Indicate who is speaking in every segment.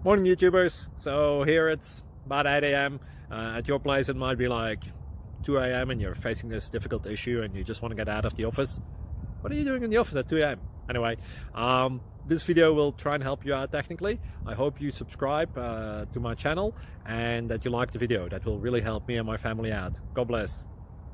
Speaker 1: Morning YouTubers. So here it's about 8 a.m. At your place it might be like 2 a.m. and you're facing this difficult issue and you just want to get out of the office. What are you doing in the office at 2 a.m.? Anyway, this video will try and help you out technically. I hope you subscribe to my channel and that you like the video. That will really help me and my family out. God bless.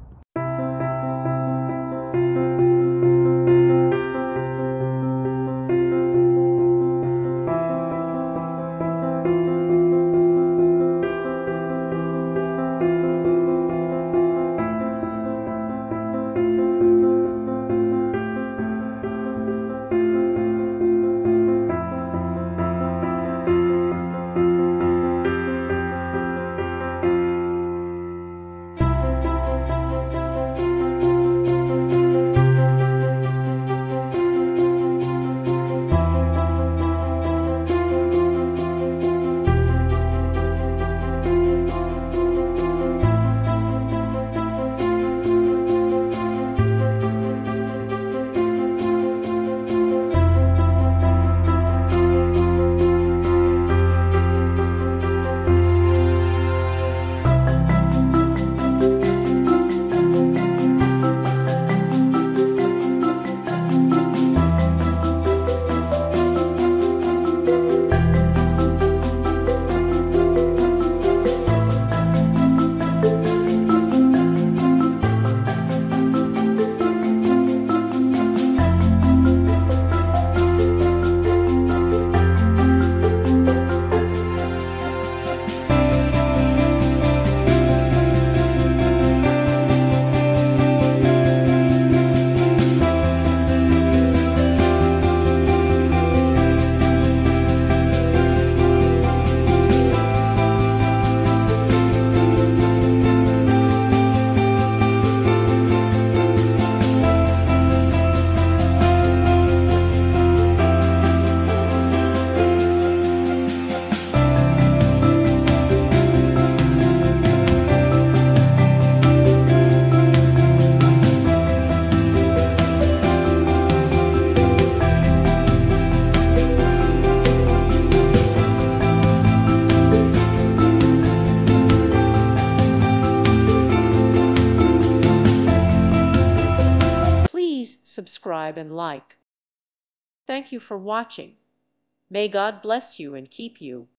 Speaker 2: Subscribe and like. Thank you for watching. May God bless you and keep you.